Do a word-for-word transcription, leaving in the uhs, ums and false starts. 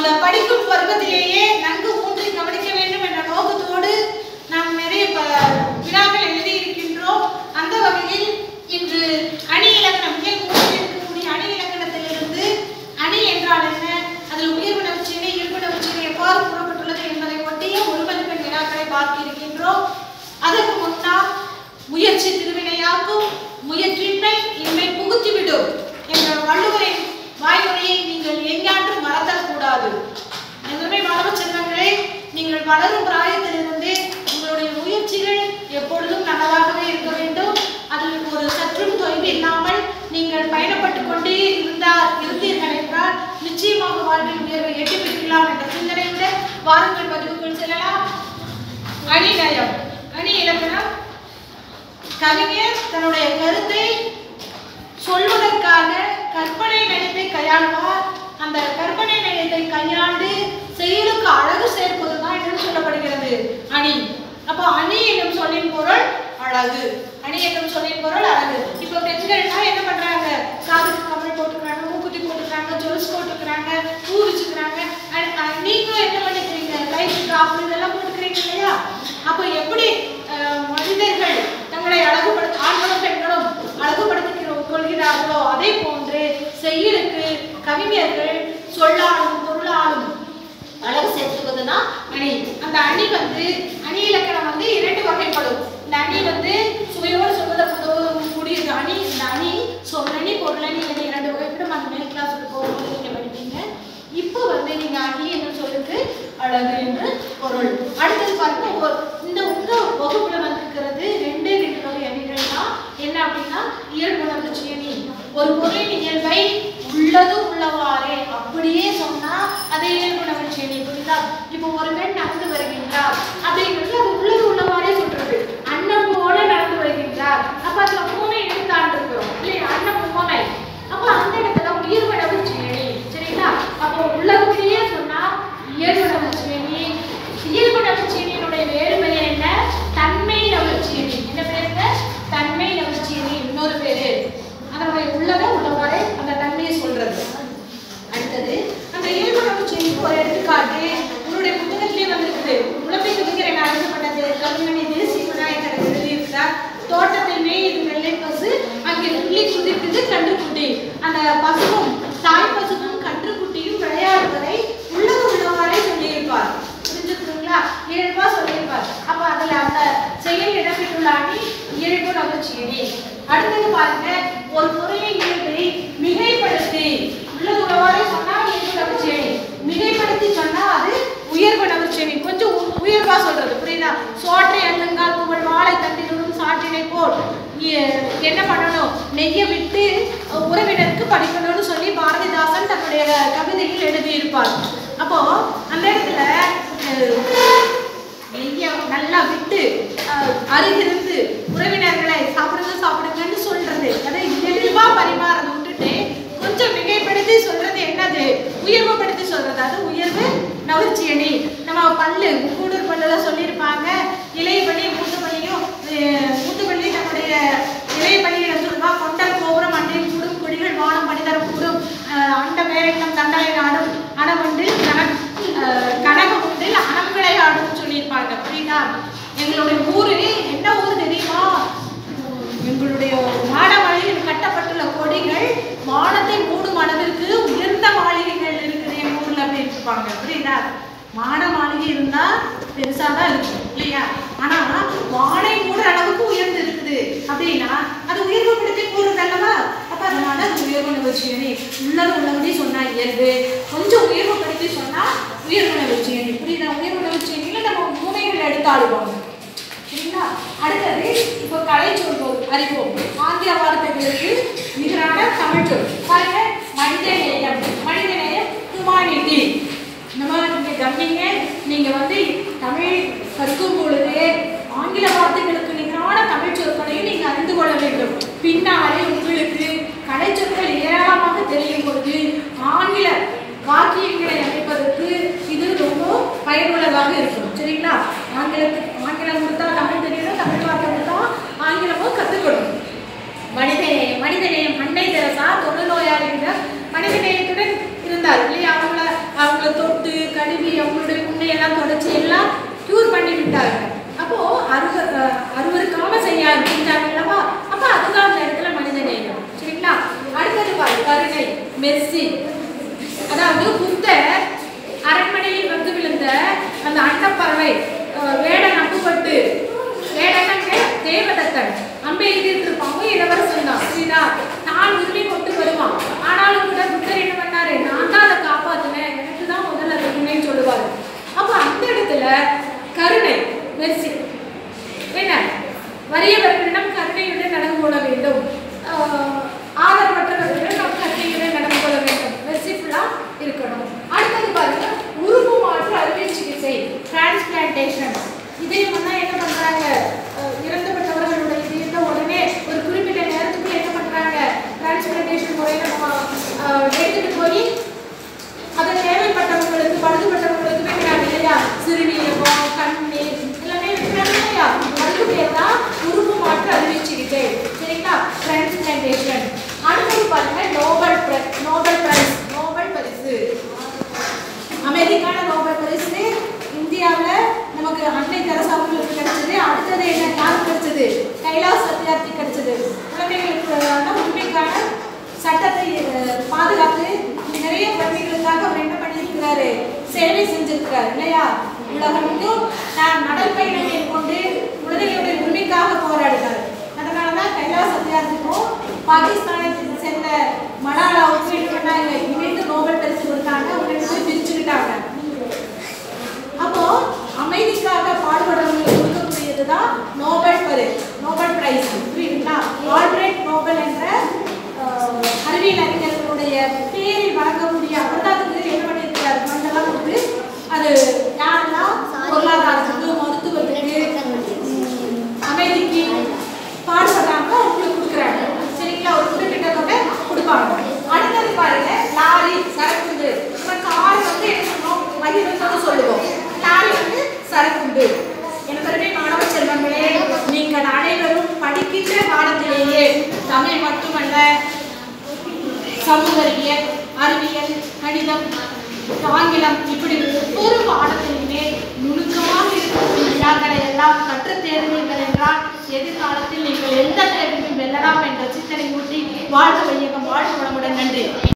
அந்த படிக்கும் பருவத்திலேயே நன்கு ஊன்றி கவனிக்க வேண்டும் என்ற நோக்கத்தோடு நாம் நிறைய வினாக்கள் எழுதியிருக்கின்றோம். அந்த வகையில் இன்று அணி இலக்கணம் இயல் மூன்றில் இருக்கக்கூடிய அணி இலக்கணத்திலிருந்து அணி என்றால் என்ன, அதில் உயர்வு நவிச்சீனை இயல்பு நவிச்சீனை எவ்வாறு கூறப்பட்டுள்ளது என்பதை ஒட்டிய ஒரு மதிப்பெண் வினாக்களை பார்க்க இருக்கின்றோம். அதற்கு முன்னால் முயற்சி திருவினையாக்கும், முயற்சியின்மை இன்மை புகுத்திவிடும் என்ற வள்ளுவரின் வாய்மொழியை நீங்கள் எங்காற்றும் மறத்தக்கூடாது. எதுவுமே மாணவ செல்வங்களே, நீங்கள் வளரும் பிராயத்திலிருந்தே உங்களுடைய முயற்சிகள் எப்பொழுதும் நல்லதாகவே இருக்க வேண்டும். அதில் ஒரு சற்றும் தொய்வு இல்லாமல் நீங்கள் பயணப்பட்டு கொண்டே இருந்தால் இருந்தீர்கள் என்றால் நிச்சயமாக வாழ்வில் உயர்வை எட்டி பெற்றலாம் என்ற சிந்தனையுடன் வாருங்கள் பதிவுக்குள் செல்லலாம். அணி நயம், அணி இலக்கணம். கவிஞர் தன்னுடைய கருத்தை சொல்வதற்காக கற்பனை நயத்தை கையாளுவார். அந்த கற்பனை நயத்தை கையாண்டு செயலுக்கு அழகு சேர்ப்பதுதான் என்று சொல்லப்படுகிறது அணி. அப்போ அணி என்னும் சொல்லின் பொருள் அழகு. அணி என்னும் சொல்லின் பொருள் அழகு. இப்போ பெண்கள்னா என்ன பண்றாங்க, காதுக்கு கமல் போட்டுக்கிறாங்க, மூக்குத்தி போட்டுக்கிறாங்க, ஜொல்ஸ் போட்டுக்கிறாங்க, பூ வச்சுக்கிறாங்க. நீங்களும் என்ன பண்ணிக்கிறீங்க, லைஃப் காப்பு இதெல்லாம் போட்டுக்கிறீங்க இல்லையா? அப்போ எப்படி மனிதர்கள் தங்களை அழகுபடுத்த ஆண்களும் பெண்களும் அழகுபடுத்திக்கிறோம் கொள்கிறார்களோ அதே போன்று செயலுக்கு கவிஞர்கள் சொல்லாலும் பொருளாலும் அழகு சேர்த்துவதுதான் அணி. அந்த அணி வந்து அணி இலக்கணம் வந்து இரண்டு வகைப்படும். இந்த அணி வந்து சுவையோடு சொல்வதற்குரிய அணி. இந்த அணி சொல்லணி பொருளணி அணி இரண்டு வகைப்படும். அந்த மேல் கிளாஸுக்கு போகும்போது நீங்க படிப்பீங்க. இப்போ வந்து நீங்க அணி என்று சொல்லுக்கு அழகு என்று பொருள். அடுத்தது பாருங்க, இந்த உங்க வகுப்புல வந்திருக்கிறது ரெண்டே ரெண்டு வகை அணிகள் தான். என்ன அப்படின்னா இயல்புணர்ச்சி அணி. ஒரு பொருளின் இயல்பை உள்ளது உள்ளவாறே அப்படியே சொன்னா அதை இயல்புணர்ச்சி அணி. புரியுதா? இப்போ ஒரு பெண் நடந்து வருகின்றார் அப்படிங்கிறது அது உள்ளது உள்ளவாறே சொல்றது. அன்னம் போல நடந்து வருகின்றார், அப்ப அதுல மூணை எடுத்தாண்டு இருக்கிறோம் இல்லையா? அன்னம் மூனை. அப்ப அந்த இடத்துல உயிர்புணர்ச்சி அணி. சரிங்களா? அப்போ உள்ளபடியே சொன்னா இயல்புணர்ச்சி அணி. இயல்புணர்ச்சி அணியினுடைய வேறு பெயர் என்ன? தன்மை நவிர்ச்சி அணி. என்ன பேருங்க? தன்மை நவிர்ச்சி அணி. இன்னொரு பேரு அதனுடைய உள்ளத உள்ளவாறே அந்த தன்மையை சொல்றது. அடுத்தது அந்த இயல்புணர்ச்சி அணிக்கு ஒரு எடுத்துக்காட்டு உங்களுடைய புத்தகத்திலே வந்திருக்குது. உலகை கவிஞரை அழைக்கப்பட்டது கவிமணி தேசிய விநாயகர் எழுதியிருக்கிறார். தோட்டத்தை மேய்து வெள்ளை பசு அங்கே துள்ளி குதிக்குது கன்றுக்குட்டி. அந்த பசுவும் தாய் பசுவும் கன்றுக்குட்டியும் விளையாடுவதை உள்ளது உள்ளவாறே சொல்லியிருப்பார். புரிஞ்சுக்கிறீங்களா? இயல்பா சொல்லியிருப்பார். அப்ப அதுல அந்த செயல் இடம்பெற்றுள்ள அணி இயல்பு நவிர்ச்சி அணி. அடுத்தது பாருங்க, ஒரு பொருளின் இயல்பை மிகைப்படுத்தி உள்ளது உள்ளவாறே சொன்னா இயல்பு நவிர்ச்சி அணி. மிகைப்படுத்தி சொன்னா அது உயர்வு நவிர்ச்சி அணி. கொஞ்சம் உயர்வா சொல்றது. புரியுதா? சோற்றை அள்ளங்கால் புகழ் வாழை தண்டிலும் சாற்றினை போல் என்ன பண்ணணும், நெய்ய விட்டு உறவினருக்கு படிக்கணும்னு சொல்லி பாரதிதாசன் தன்னுடைய கவிதையில் எழுதியிருப்பார். அப்போ அந்த இடத்துல நெய்ய நல்லா விட்டு அருகிருந்து உறவினர்களை சாப்பிடுங்க சாப்பிடுங்கன்னு சொல்றது, அதை இயல்பா பரிமாறதை விட்டுட்டு கொஞ்சம் மிகைப்படுத்தி சொல்றது என்னது? உயர்வுபடுத்தி சொல்றது. அது உயர்வு நவிர்ச்சி அணி. நம்ம பல்லு கூடூர் பல்லுல சொல்லியிருப்பாங்க, இளைய பள்ளி மூத்து பள்ளியும் மூத்து பள்ளி நம்முடைய இளைய பள்ளியிடம் சொல்லுவா, கொண்டல் கோபுரம் அண்டில் கூடும் கொடிகள் வானம் மனிதரம் கூடும் அண்ட பேரண்டம் தண்டலை நாடும் அணவொன்றில் கனக கனகம் ஒன்றில் அணங்களை ஆடும் சொல்லியிருப்பாங்க. புரியுதா? எங்களுடைய ஊரு என்ன ஊர் தெரியுமா? எங்களுடைய மாடமாளிகையில் கட்டப்பட்டுள்ள கொடிகள் வானத்தை மூடும் அளவிற்கு உயர்ந்த மாளிகைகள் இருக்குது என் ஊர்ல அப்படின்னு இருப்பாங்க. புரியுதா? மாட மாளிகை இருந்தா பெருசாதான் இருக்கும் இல்லையா? ஆனா வானை மூடுற அளவுக்கு உயர்ந்து இருக்குது அப்படின்னா அது உயர்வுபடுத்தி கூறுது அல்லவா? அப்ப அதனால அது உயர்வு நவிர்ச்சி அணி. உள்ளது உள்ளபடி சொன்னா இயல்பு, கொஞ்சம் உயர்வுபடுத்தி சொன்னா உயர்வு நவிர்ச்சி அணி. புரியுதா? உயர்வு நவிர்ச்சி அணியில நம்ம மூனைகள் எடுத்தாடுவாங்க. சரிங்களா? அடுத்தது இப்போ கலை சொல்வோம் அறிவோம். ஆங்கில வார்த்தைகளுக்கு நிகரான தமிழ் சொல் பாருங்க. மனித நேயம், மனித நேயம் ஹியூமானிட்டி. இந்த மாதிரி நீங்க கவனிங்க. நீங்க வந்து தமிழ் கற்கும் பொழுது ஆங்கில வார்த்தைகளுக்கு நிகரான தமிழ் சொற்களையும் நீங்க அறிந்து கொள்ள வேண்டும். பின்னாலே உங்களுக்கு கலை சொற்கள் ஏராளமாக தெரியும் பொழுது ஆங்கில வாக்கியங்களை அமைப்பதற்கு இது ரொம்ப பயனுள்ளதாக இருக்கும். சரிங்களா? ஆங்கிலத்துக்கு ஆங்கிலம் கொடுத்தா தமிழ் தெரியணும், தமிழ் வார்த்தை கொடுத்தா ஆங்கிலமும் கற்றுக்கணும். மனிதநேயம், மனிதநேயம் அன்னை தெரசா தொழுநோயாளிகள் மனிதநேயத்துடன் இருந்தார் இல்லையா? அவங்கள அவங்கள எல்லாம் தொடச்சி எல்லாம் கியூர் பண்ணி விட்டாங்க. அப்போ அருவ அருவருக்காம செய்ய ஆரம்பிச்சாங்க அல்லவா? அப்ப அதுதான் அந்த இடத்துல மனித நேயம். சரிங்களா? அடுத்தது பாரு, கருணை, மெர்சி. அதாவது புத்தர் அரண்மனையில் வந்து விழுந்த அந்த அண்டப்பறவை வேட நம்பப்பட்டு, வேடனங்க தேவதத்தன் அம்பை எதிர்த்து இருப்பாங்க, இளவரசன் தான் சரிதா, நான் உரிமை கொண்டு வருவான். ஆனாலும் கூட புத்தர் என்ன பண்ணாரு, நான் தான் அதை காப்பாத்தினேன், எனக்கு தான் முதல்ல உரிமைன்னு சொல்லுவாரு. அப்ப அந்த இடத்துல கருணை, மெர்சி என்ன, வறியவர்களிடம் கருணையுடன் நடந்து கொள்ள வேண்டும், ஆதரவற்றவர்களிடம் நாம் கருணையுடன் நடந்து கொள்ள வேண்டும், மெர்சிஃபுல்லா இருக்கணும். அடுத்தது பாருங்க, உறுப்பு மாற்று அறுவை சிகிச்சை, டிரான்ஸ்பிளான்டேஷன். இதயம் வந்தா என்ன பண்றாங்க, இறந்துபட்டவர்களுடைய இதயத்தை உடனே ஒரு குறிப்பிட்ட நேரத்துக்கு என்ன பண்றாங்க, டிரான்ஸ்பிளான்டேஷன் முறையில எடுத்துட்டு போய் அதை தேவைப்பட்டவங்களுக்கு பழுதுபட்டவங்களுக்கு வைக்கிறாங்க இல்லையா, சிறுநீரகம் கண்ணீர் எல்லாமே வைக்கிறாங்க இல்லையா, அதுக்கு பேர் தான் உறுப்பு மாற்று அறுவை சிகிச்சை. சரிங்களா? டிரான்ஸ்பிளான்டேஷன். அடுத்தது பாருங்க, நோபல் நோபல் பிரைஸ், நோபல் பரிசு. அமெரிக்கான நோபல் பரிசு இந்தியாவில் நமக்கு அன்னை தெரசா அவங்களுக்கு கிடைச்சது. அடுத்தது என்ன, யாருக்கு கிடைச்சது, கைலாஷ் சத்யார்த்தி கிடைச்சது. குழந்தைகளுக்கான உரிமைக்கான சட்டத்தை பாதுகாத்து நிறைய குழந்தைகளுக்காக அவர் என்ன பண்ணியிருக்கிறாரு, சேவை செஞ்சிருக்கிறார் இல்லையா. உலகமும் நான் நடல் பயணம் மேற்கொண்டு குழந்தைகளுடைய உரிமைக்காக போராடினார். அதனாலதான் கைலாஷ் சத்யார்த்திக்கும் பாகிஸ்தானை சேர்ந்த மலாலாவுக்கும் என்ன பண்ணாங்க, இணைந்து நோபல் பரிசு கொடுத்தாங்க. அவங்க பிரிச்சுக்கிட்டாங்க. அப்போ அமைதிக்காக பாடுபடுறவங்களுக்கு கொடுக்கக்கூடியதுதான் நோபல் பரிசு, நோபல் பிரைஸ். புரியுதுங்களா? ஆல்பிரட் நோபல் என்ற அறிவியல் அறிஞர்களுடைய பேரில் வழங்கக்கூடிய அவர் தான் என்ன பண்ணியிருக்கிறார், மண்டலம் கொடுத்து அது யாரெல்லாம் பொருளாதாரத்துக்கு மருத்துவத்துக்கு அமைதிக்கு பாடுபடுறாங்களோ அவங்களுக்கு கொடுக்குறாங்க. சரிங்களா? ஒரு குறிப்பிட்ட தொகை கொடுப்பாங்க. அடுத்தது பாருங்க, லாரி சரக்குண்டு. நம்ம கார் வந்து என்ன பண்ணுவோம், மகிழ்ந்து சொல்லுவோம், லாரி வந்து சரக்குண்டு. என்பதே மாணவ செல்வங்களே, நீங்கள் அனைவரும் படிக்கின்ற காலத்திலேயே தமிழ் மட்டுமல்ல, சமூகவியல், அறிவியல், கணிதம், ஆங்கிலம், இப்படி ஒவ்வொரு பாடத்திலுமே நுணுக்கமாக இருக்கக்கூடிய விழாக்களை எல்லாம் கற்று தேர்ந்தீர்கள் என்றால் எதிர்காலத்தில் நீங்கள் எந்த தேர்விலும் வெல்லலாம் என்ற சிந்தனை ஊட்டி வாழ்க வையகம், வாழ்க வளமுடன். நன்றி.